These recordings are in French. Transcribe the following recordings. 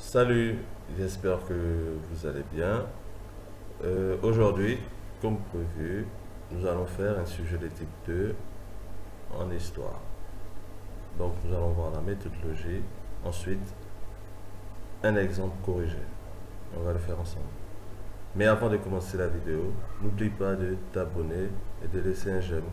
Salut, j'espère que vous allez bien. Aujourd'hui, comme prévu, nous allons faire un sujet de type 2 en histoire. Donc nous allons voir la méthodologie, ensuite un exemple corrigé. On va le faire ensemble. Mais avant de commencer la vidéo, n'oublie pas de t'abonner et de laisser un j'aime.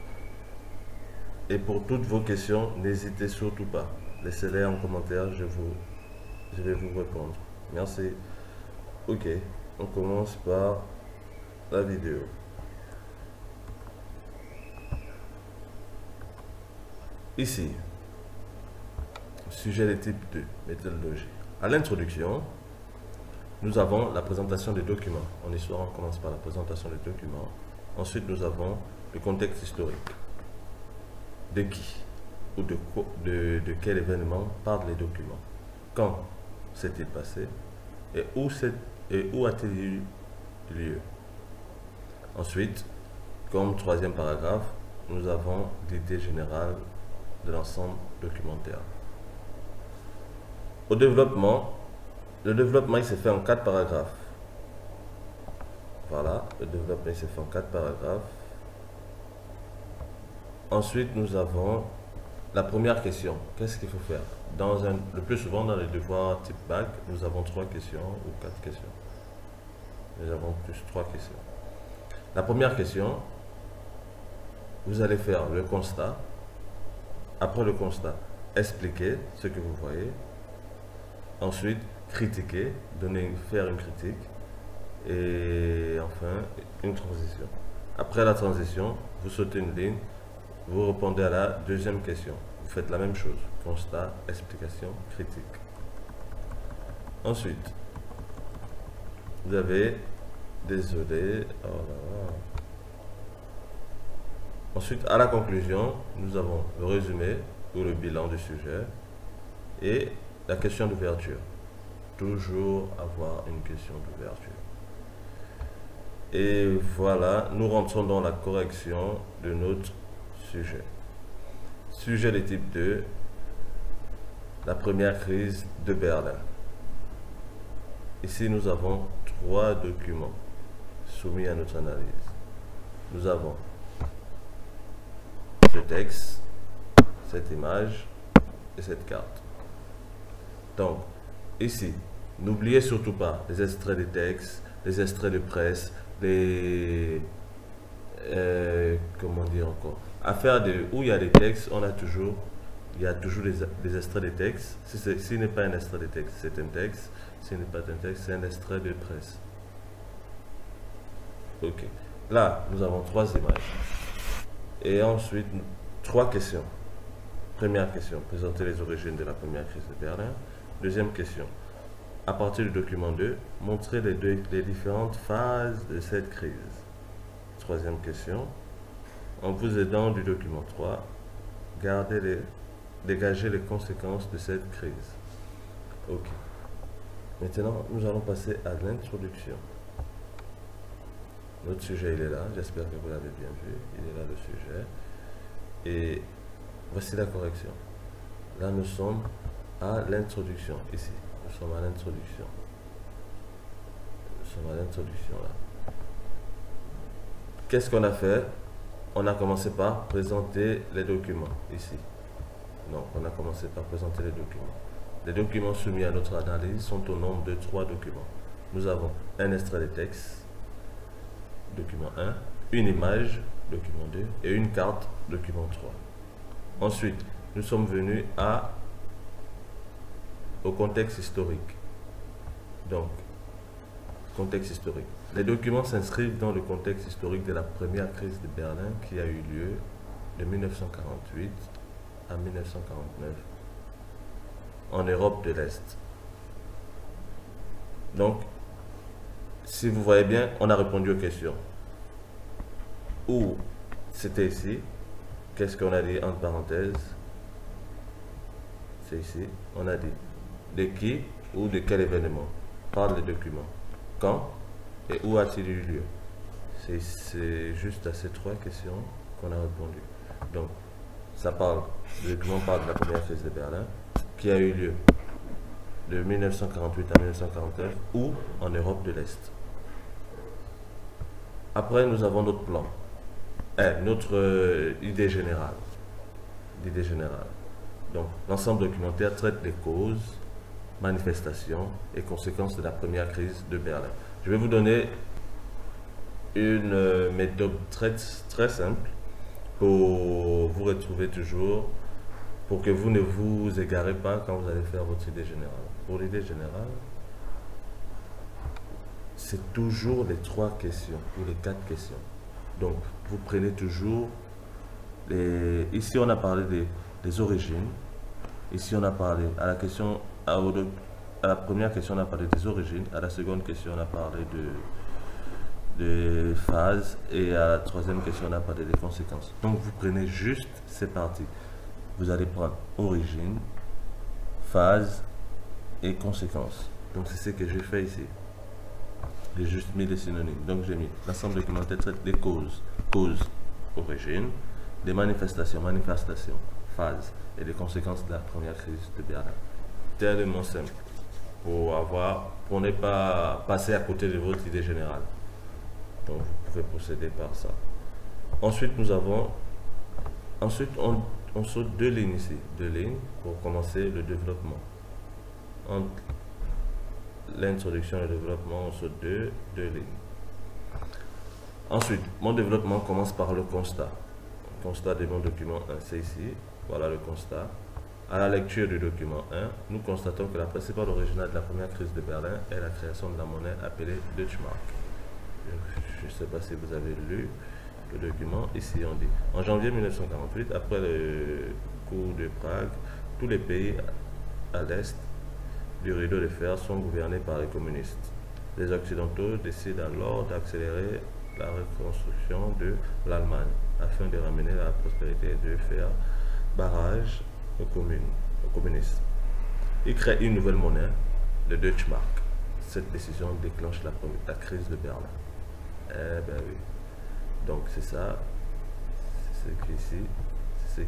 Et pour toutes vos questions, n'hésitez surtout pas. Laissez-les en commentaire, je vais vous répondre. Merci. Ok, on commence par la vidéo. Ici, sujet de type 2, méthodologie. À l'introduction, nous avons la présentation des documents. En histoire, on commence par la présentation des documents. Ensuite, nous avons le contexte historique. De qui ou de quel événement parlent les documents? Quand s'est-il passé? Et où a-t-il eu lieu? Ensuite, comme troisième paragraphe, nous avons l'idée générale de l'ensemble documentaire. Le développement, il s'est fait en 4 paragraphes. Voilà, le développement il s'est fait en 4 paragraphes. Ensuite, nous avons la première question. Qu'est-ce qu'il faut faire? Le plus souvent, dans les devoirs type bac, nous avons 3 questions ou 4 questions. Nous avons plus 3 questions. La première question, vous allez faire le constat. Après le constat, expliquer ce que vous voyez. Ensuite, critiquer, faire une critique. Et enfin, une transition. Après la transition, vous sautez une ligne, vous répondez à la deuxième question. Vous faites la même chose. Constat, explication, critique. Ensuite, vous avez... Désolé. Oh là là. Ensuite, à la conclusion, nous avons le résumé ou le bilan du sujet et la question d'ouverture. Toujours avoir une question d'ouverture. Et voilà, nous rentrons dans la correction de notre sujet. Sujet de type 2, la première crise de Berlin. Ici, nous avons 3 documents soumis à notre analyse. Nous avons ce texte, cette image et cette carte. Donc, ici, n'oubliez surtout pas les extraits de texte, les extraits de presse, comment dire encore, où il y a des textes, il y a toujours des extraits de texte. S'il n'est pas un extrait de texte, c'est un texte. S'il n'est pas un texte, c'est un extrait de presse. Ok. Là, nous avons 3 images. Et ensuite, 3 questions. Première question, présenter les origines de la première crise de Berlin. Deuxième question, à partir du document 2, montrer les différentes phases de cette crise. Troisième question, en vous aidant du document 3, dégager les conséquences de cette crise. Ok. Maintenant, nous allons passer à l'introduction. Notre sujet, il est là. J'espère que vous l'avez bien vu. Il est là, le sujet. Et voici la correction. Là, nous sommes à l'introduction. Ici, nous sommes à l'introduction. Nous sommes à l'introduction, là. Qu'est-ce qu'on a fait? On a commencé par présenter les documents, ici. Donc, on a commencé par présenter les documents. Les documents soumis à notre analyse sont au nombre de 3 documents. Nous avons un extrait de texte, document 1, une image, document 2, et une carte, document 3. Ensuite, nous sommes venus au contexte historique. Donc, contexte historique. Les documents s'inscrivent dans le contexte historique de la première crise de Berlin qui a eu lieu de 1948 à 1949 en Europe de l'Est. Donc, si vous voyez bien, on a répondu aux questions. Où c'était ici. Qu'est-ce qu'on a dit entre parenthèses? C'est ici. On a dit de qui ou de quel événement parlent les documents. Quand et où a-t-il eu lieu? C'est juste à ces 3 questions qu'on a répondu. Donc, le document parle de la première crise de Berlin qui a eu lieu de 1948 à 1949 ou en Europe de l'Est. Après, nous avons notre plan, notre idée générale. L'idée générale. Donc, l'ensemble documentaire traite les causes, manifestations et conséquences de la première crise de Berlin. Je vais vous donner une méthode très simple pour vous retrouver toujours, pour que vous ne vous égarez pas quand vous allez faire votre idée générale. Pour l'idée générale, c'est toujours les 3 questions ou les 4 questions. Donc, vous prenez toujours ici on a parlé des origines. Ici on a parlé à la première question on a parlé des origines, à la seconde question on a parlé de phases et à la troisième question on a parlé des conséquences. Donc vous prenez juste ces parties. Vous allez prendre origine, phase et conséquences. Donc c'est ce que j'ai fait ici. J'ai juste mis les synonymes. Donc j'ai mis l'ensemble documentaire traite des causes, origine, des manifestations, phase et des conséquences de la première crise de Berlin. Tellement simple pour ne pas passer à côté de votre idée générale. Donc vous pouvez procéder par ça. Ensuite on saute 2 lignes ici, 2 lignes pour commencer le développement. Entre l'introduction et le développement, on saute 2 lignes. Ensuite, mon développement commence par le constat. Constat de mon document 1, c'est ici. Voilà le constat. À la lecture du document 1, nous constatons que la principale originale de la première crise de Berlin est la création de la monnaie appelée Deutschmark. Je ne sais pas si vous avez lu le document. Ici, on dit en janvier 1948, après le coup de Prague, tous les pays à l'est du rideau de fer sont gouvernés par les communistes. Les Occidentaux décident alors d'accélérer la reconstruction de l'Allemagne afin de ramener la prospérité et de faire barrage aux communistes. Ils créent une nouvelle monnaie, le Deutschmark. Cette décision déclenche la crise de Berlin. Eh ben oui. Donc c'est ça, c'est ce qu'ici, c'est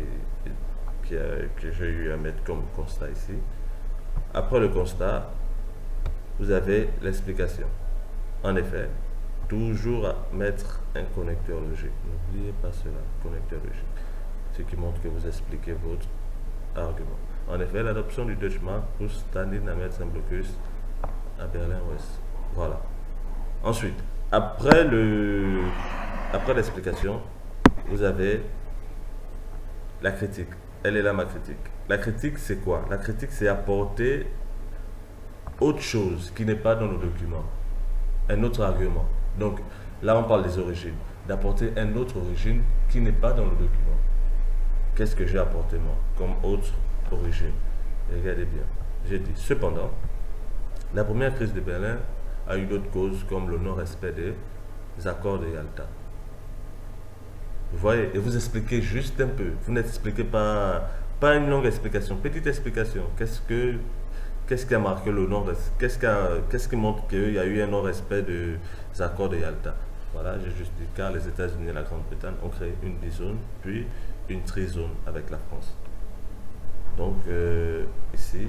ce que j'ai eu à mettre comme constat ici. Après le constat, vous avez l'explication. En effet, toujours à mettre un connecteur logique. N'oubliez pas cela, connecteur logique. Ce qui montre que vous expliquez votre argument. En effet, l'adoption du Deutschmark pousse Staline à mettre un blocus à Berlin-Ouest. Voilà. Ensuite, après l'explication, vous avez la critique. Elle est là ma critique. La critique, c'est quoi? La critique, c'est apporter autre chose qui n'est pas dans le document. Un autre argument. Donc, là, on parle des origines. D'apporter une autre origine qui n'est pas dans le document. Qu'est-ce que j'ai apporté moi comme autre origine? Regardez bien. J'ai dit, cependant, la première crise de Berlin a eu d'autres causes comme le non-respect des accords de Yalta. Vous voyez, et vous expliquez juste un peu. Vous n'expliquez pas une longue explication, petite explication. Qu'est-ce qui a marqué le non-respect? Qu'est-ce qui montre qu'il y a eu un non-respect des accords de Yalta? Voilà, j'ai juste dit car les États-Unis et la Grande-Bretagne ont créé une bizone, puis une trizone avec la France. Donc ici,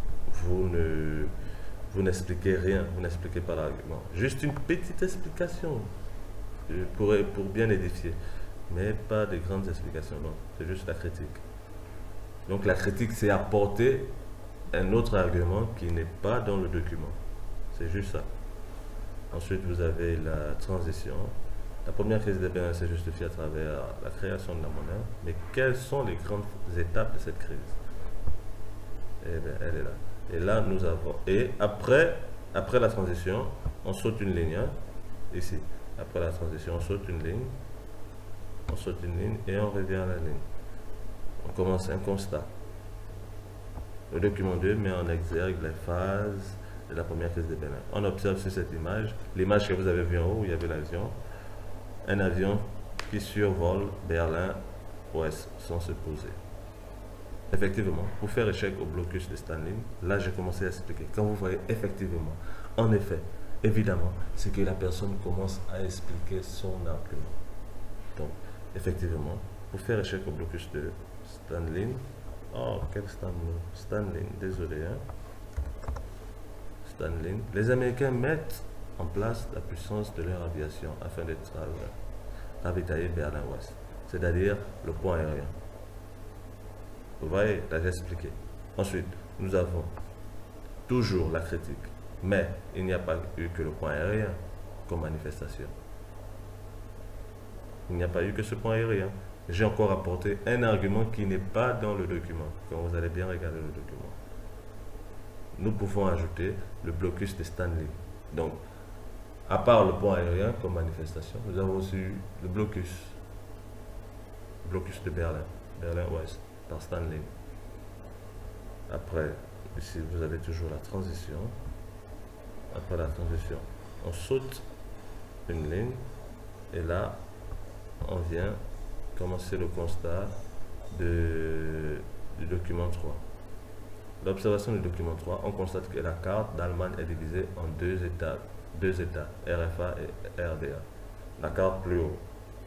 vous n'expliquez rien, vous n'expliquez pas l'argument. Juste une petite explication pour bien édifier, mais pas de grandes explications, non, c'est juste la critique. Donc la critique, c'est apporter un autre argument qui n'est pas dans le document. C'est juste ça. Ensuite, vous avez la transition. La première crise de Berlin s'est justifiée à travers la création de la monnaie. Mais quelles sont les grandes étapes de cette crise? Eh bien, elle est là. Et là, nous avons... Et après la transition, on saute une ligne. Hein, ici. Après la transition, on saute une ligne. On saute une ligne et on revient à la ligne. On commence un constat. Le document 2 met en exergue les phases de la première crise de Berlin. On observe sur cette image, l'image que vous avez vue en haut, où il y avait l'avion, un avion qui survole Berlin-Ouest sans se poser. Effectivement, pour faire échec au blocus de Staline, là j'ai commencé à expliquer. Quand vous voyez effectivement, en effet, évidemment, c'est que la personne commence à expliquer son argument. Donc, effectivement, pour faire échec au blocus de Staline, oh, quel Staline, désolé, hein. Stanley, les Américains mettent en place la puissance de leur aviation afin d'être ravitailler Berlin-Ouest, c'est-à-dire le pont aérien. Vous voyez, là j'ai expliqué. Ensuite, nous avons toujours la critique, mais il n'y a pas eu que le pont aérien comme manifestation. Il n'y a pas eu que ce pont aérien. J'ai encore apporté un argument qui n'est pas dans le document, quand vous allez bien regarder le document. Nous pouvons ajouter le blocus de Stanley. Donc, à part le pont aérien comme manifestation, nous avons aussi eu le blocus de Berlin, Berlin-Ouest, par Stanley. Après, ici, vous avez toujours la transition. Après la transition, on saute une ligne et là, on vient commencer le constat du document 3. L'observation du document 3, on constate que la carte d'Allemagne est divisée en deux états, RFA et RDA. La carte plus haut.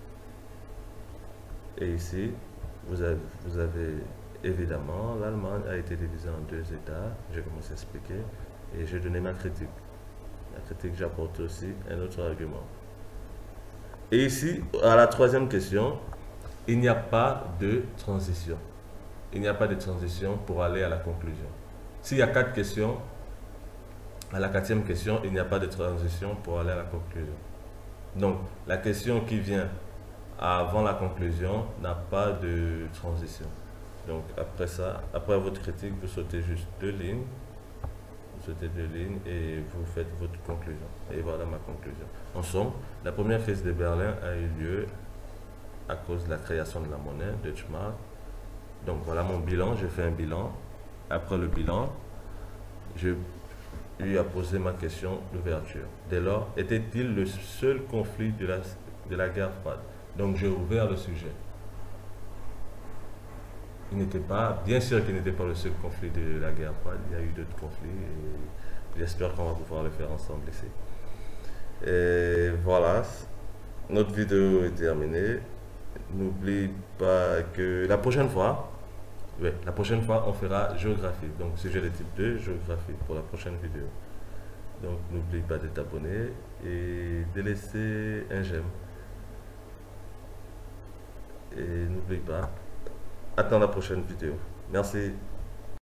Et ici, vous avez évidemment, l'Allemagne a été divisée en deux états. J'ai commencé à expliquer et j'ai donné ma critique. La critique, j'apporte aussi un autre argument. Et ici, à la troisième question, il n'y a pas de transition. Il n'y a pas de transition pour aller à la conclusion. S'il y a 4 questions, à la 4e question, il n'y a pas de transition pour aller à la conclusion. Donc, la question qui vient avant la conclusion n'a pas de transition. Donc, après ça, après votre critique, vous sautez juste 2 lignes. Vous sautez 2 lignes et vous faites votre conclusion. Et voilà ma conclusion. En somme, la première crise de Berlin a eu lieu à cause de la création de la monnaie, Deutsche Mark. Donc voilà mon bilan, j'ai fait un bilan. Après le bilan, j'ai eu à poser ma question d'ouverture. Dès lors, était-il le seul conflit de la guerre froide? Donc j'ai ouvert le sujet. Il n'était pas, bien sûr qu'il n'était pas le seul conflit de la guerre froide, il y a eu d'autres conflits et j'espère qu'on va pouvoir le faire ensemble ici. Et voilà, notre vidéo est terminée. N'oublie pas que la prochaine fois, on fera géographie. Donc, sujet de type 2, géographie pour la prochaine vidéo. Donc, n'oublie pas de t'abonner et de laisser un j'aime. Et n'oublie pas, attends la prochaine vidéo. Merci.